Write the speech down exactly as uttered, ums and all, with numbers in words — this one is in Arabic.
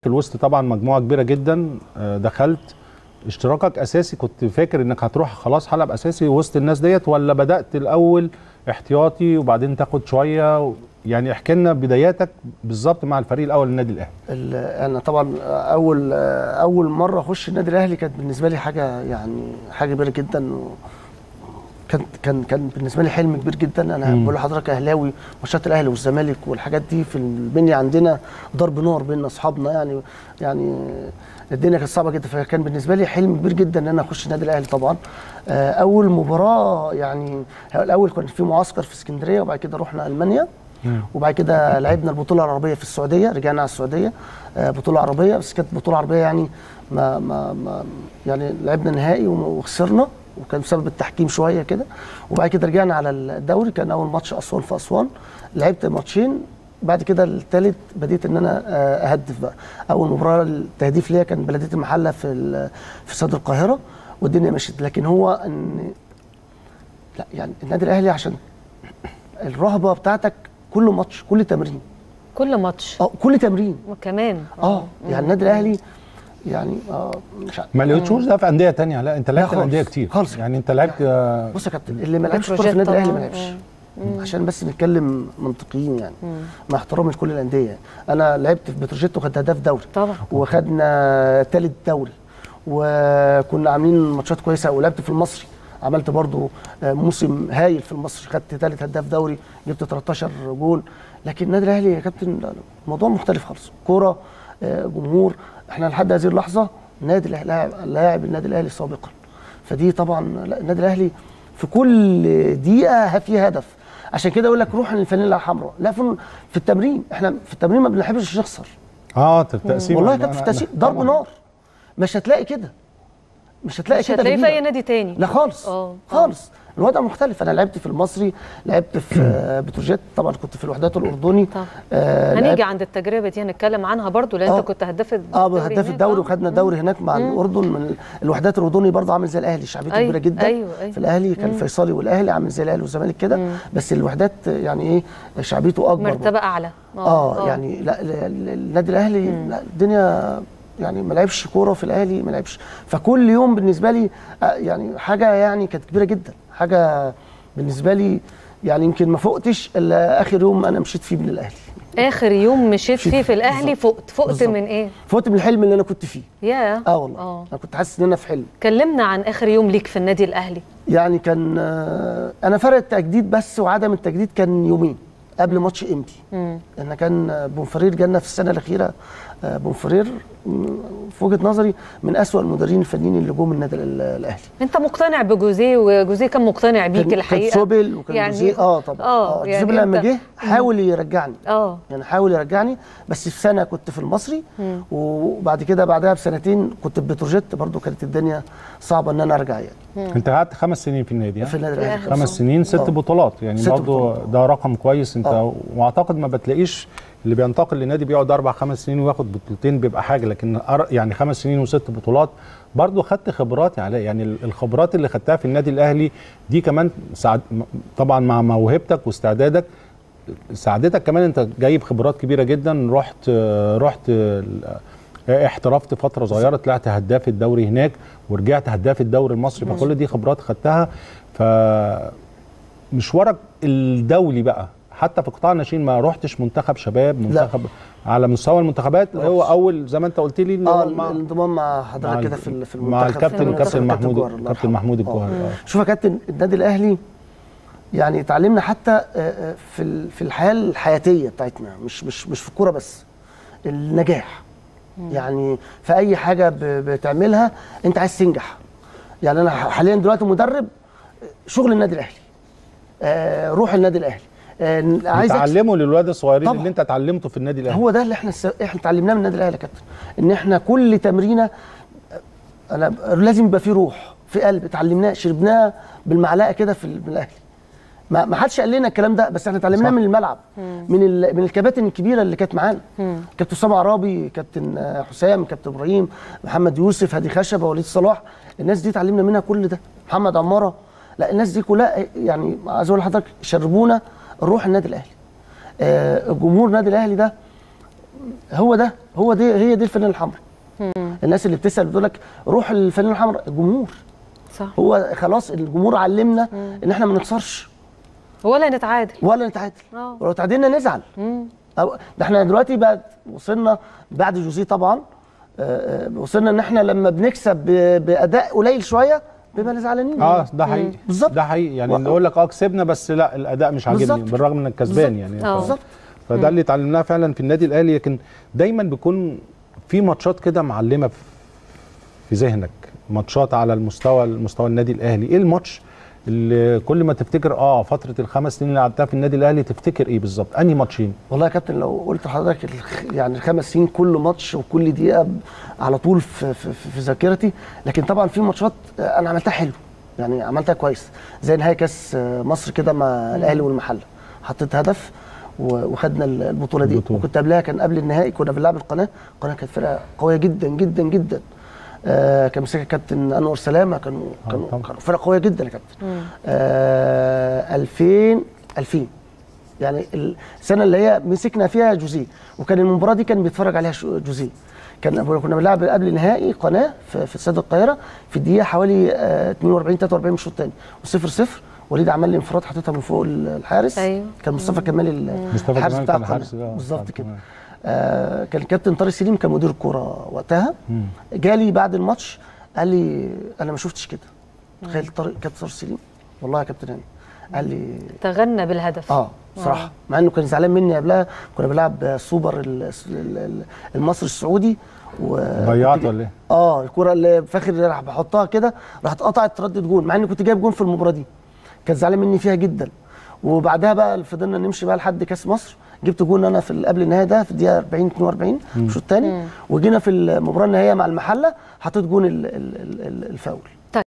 في الوسط طبعا مجموعه كبيره جدا. دخلت اشتراكك اساسي، كنت فاكر انك هتروح خلاص حلب اساسي وسط الناس ديت، ولا بدات الاول احتياطي وبعدين تاخد شويه؟ يعني احكي لنا بداياتك بالظبط مع الفريق الاول النادي الاهلي. انا طبعا اول اول مره اخش النادي الاهلي كانت بالنسبه لي حاجه يعني حاجه كبيره جدا، كان كان كان بالنسبه لي حلم كبير جدا. انا بقول لحضرتك اهلاوي، ماتشات الاهلي والزمالك والحاجات دي في البنيه عندنا ضرب نار بين اصحابنا، يعني يعني الدنيا كانت صعبه جدا، فكان بالنسبه لي حلم كبير جدا ان انا اخش النادي الاهلي. طبعا اول مباراه يعني الاول كان في معسكر في اسكندريه، وبعد كده رحنا المانيا، وبعد كده لعبنا البطوله العربيه في السعوديه، رجعنا على السعوديه بطوله عربيه، بس كانت بطوله عربيه يعني ما ما, ما يعني لعبنا نهائي وخسرنا، وكان بسبب التحكيم شويه كده. وبعد كده رجعنا على الدوري، كان اول ماتش اسوان في اسوان، لعبت ماتشين، بعد كده الثالث بديت ان انا اهدف بقى. اول مباراه التهديف ليا كان بلديه المحله في في استاد القاهره، والدنيا مشيت. لكن هو ان لا يعني النادي الاهلي عشان الرهبه بتاعتك كل ماتش، كل تمرين، كل ماتش اه كل تمرين وكمان اه يعني النادي الاهلي يعني اه مش ما لقيتوش ده في انديه ثانيه؟ لا انت لعبت انديه كتير خالص. يعني انت لعبت آه بص يا كابتن، اللي ما لعبش كوره في النادي الاهلي ما لعبش، عشان بس نتكلم منطقيين يعني، مم. مع احترامي لكل الانديه. انا لعبت في بتروجيت وخدت هداف دوري طبعا، وخدنا ثالث دوري، وكنا عاملين ماتشات كويسه، ولعبت في المصري، عملت برضو موسم هايل في المصري، خدت ثالث هداف دوري، جبت تلتاشر جول. لكن النادي الاهلي يا كابتن الموضوع مختلف خالص، كوره، جمهور. احنا لحد هذه اللحظه نادي لاعب لاعب النادي الاهلي سابقا، فدي طبعا النادي الاهلي في كل دقيقه فيه هدف. عشان كده اقول لك روح للفانيلا الحمراء. لا في في التمرين، احنا في التمرين ما بنحبش نخسر. اه التقسيم والله كانت في التقسيم ضرب نار، مش هتلاقي كده، مش هتلاقي مش كده هتلاقي في اي نادي تاني. لا خالص أوه. خالص. الوضع مختلف. انا لعبت في المصري، لعبت في بتروجيت، طبعا كنت في الوحدات الاردني. آه هنيجي عند التجربه دي هنتكلم عنها برضو، لان انت كنت هداف الدوري. اه هداف الدوري، وخدنا دوري هناك مع مم. الاردن. من الوحدات الاردني برضه عامل زي الاهلي، شعبيته أيوة كبيره جدا. أيوة أيوة. في الاهلي كان الفيصلي والاهلي عامل زي الاهلي والزمالك كده، بس الوحدات يعني ايه شعبيته اكبر، مرتبه اعلى. اه, آه يعني لا النادي الاهلي لا الدنيا يعني ما لعبش كوره في الاهلي، ما لعبش. فكل يوم بالنسبه لي يعني حاجه يعني كانت كبيره جدا، حاجه بالنسبه لي يعني يمكن ما فقتش الا اخر يوم انا مشيت فيه من الاهلي. اخر يوم مشيت فيه في الاهلي فقت فقت بالزبط. من ايه؟ فقت من الحلم اللي انا كنت فيه. ياه اه والله أوه. انا كنت حاسس ان انا في حلم. كلمنا عن اخر يوم ليك في النادي الاهلي. يعني كان انا فرق التجديد بس وعدم التجديد كان يومين قبل ماتش امتي، لان كان بونفرير جالنا في السنه الاخيره. بونفرير في وجهه نظري من أسوأ المدربين الفنيين اللي جم النادي الاهلي. انت مقتنع بجوزيه، وجوزيه كان مقتنع بيك كان الحقيقه. كان سوبل وكان يعني جوزيه اه طبعا اه يعني سوبل لما جه حاول يرجعني اه يعني حاول يرجعني، بس في سنه كنت في المصري، وبعد كده بعدها بسنتين كنت في بتروجيت، برضو كانت الدنيا صعبه ان انا ارجع يعني. مم. انت قعدت خمس سنين في النادي. في النادي الاهلي خمس سنين ست أوه. بطولات، يعني برضو ده رقم كويس. انت أوه. واعتقد ما بتلاقيش اللي بينتقل للنادي بيقعد اربع خمس سنين وياخد بطولتين بيبقى حاجه، لكن يعني خمس سنين وست بطولات برضو خدت خبرات يعني يعني الخبرات اللي خدتها في النادي الاهلي دي كمان ساعد طبعا مع موهبتك واستعدادك، ساعدتك كمان. انت جايب خبرات كبيره جدا. رحت رحت احترفت فتره صغيره، طلعت هداف الدوري هناك، ورجعت هداف الدوري المصري، فكل دي خبرات خدتها. فمشوارك الدولي بقى حتى في قطاع الناشئين ما رحتش منتخب شباب، منتخب لا. على مستوى المنتخبات هو اول زي ما انت قلت لي اه الانضمام مع حضرتك كده في في المنتخب مع الكابتن الكابتن محمود كابتن محمود الجوهري. شوف يا كابتن، النادي الاهلي يعني اتعلمنا حتى في في الحياه الحياتيه بتاعتنا، مش مش مش في الكوره بس، النجاح. مم. يعني في اي حاجه بتعملها انت عايز تنجح. يعني انا حاليا دلوقتي مدرب، شغل النادي الاهلي، آه روح النادي الاهلي، آه عايز تعلمه للولاد الصغيرين اللي انت اتعلمته في النادي الاهلي. هو ده اللي احنا احنا اتعلمناه من النادي الاهلي يا كابتن، ان احنا كل تمرينه انا لازم يبقى في روح، في قلب، اتعلمناه شربناه بالمعلقه كده في الاهلي. ما ما حدش قال لنا الكلام ده، بس احنا اتعلمناه من الملعب، مم. من من الكباتن الكبيره اللي كانت معانا، كابتن اسامه عرابي، كابتن حسام، كابتن ابراهيم، محمد يوسف، هادي خشبه، وليد صلاح. الناس دي اتعلمنا منها كل ده، محمد عماره. لا الناس دي كلها يعني عايز اقول لحضرتك شربونا روح النادي الاهلي. آه جمهور النادي الاهلي ده هو ده هو دي هي دي الفانيله الحمراء. الناس اللي بتسال بتقول لك روح الفانيله الحمراء، الجمهور. صح. هو خلاص الجمهور علمنا مم. ان احنا ما نخسرش ولا نتعادل ولا نتعادل اه ولو تعادلنا نزعل. أو ده احنا دلوقتي بقى وصلنا بعد جوزيه طبعا، آه وصلنا ان احنا لما بنكسب باداء قليل شويه بيبقى زعلانين. اه ده حقيقي بالظبط، ده حقيقي يعني اللي يقول لك اه كسبنا بس لا الاداء مش عاجبني بالرغم انك كسبان يعني. بالظبط. فده اللي اتعلمناه فعلا في النادي الاهلي. لكن دايما بيكون في ماتشات كده معلمه في ذهنك، ماتشات على المستوى المستوى النادي الاهلي. ايه الماتش اللي كل ما تفتكر اه فتره الخمس سنين اللي قعدتها في النادي الاهلي تفتكر ايه بالظبط؟ انهي ماتشين؟ والله يا كابتن لو قلت لحضرتك يعني الخمس سنين كل ماتش وكل دقيقه على طول في في, في ذاكرتي. لكن طبعا في ماتشات انا عملتها حلو، يعني عملتها كويس، زي نهائي كاس مصر كده مع الاهلي والمحله، حطيت هدف وخدنا البطوله دي. البطولة. وكنت قبلها كان قبل النهائي كنا بنلعب القناه، القناه كانت فرقه قويه جدا جدا جدا. آه كان مسكها كابتن انور سلامه، كانوا كانوا كانوا فرقه قويه جدا يا كابتن. آه ألفين ألفين يعني السنه اللي هي مسكنا فيها جوزيه، وكان المباراه دي كان بيتفرج عليها جوزيه. كان كنا بنلعب قبل نهائي قناه في, في استاد القاهره في الدقيقه حوالي آه اتنين واربعين تلاته واربعين من الشوط الثاني، وصفر صفر. وليد عمل لي انفراد حطيتها من فوق الحارس. أيوه. كان مصطفى كمال الحارس بتاع القناه بالظبط كده. آه كان الكابتن طارق سليم كان مدير الكوره وقتها. مم. جالي بعد الماتش قال لي انا ما شفتش كده. تخيل طارق كابتن طارق سليم والله يا كابتن هاني قال لي تغنى بالهدف. اه صراحه، مع انه كان زعلان مني قبلها. كنا بنلعب سوبر المصري السعودي ضيعت ولا ايه؟ اه الكوره اللي فاخر راح بحطها كده راحت قطعت تردد جون، مع اني كنت جايب جون في المباراه دي. كان زعلان مني فيها جدا. وبعدها بقى فضلنا نمشي بقى لحد كاس مصر، جبت جون انا في قبل النهائي ده في الدقيقه اربعين اتنين واربعين الشوط الثاني، وجينا في المباراه النهائيه مع المحله حطيت جون الفاول.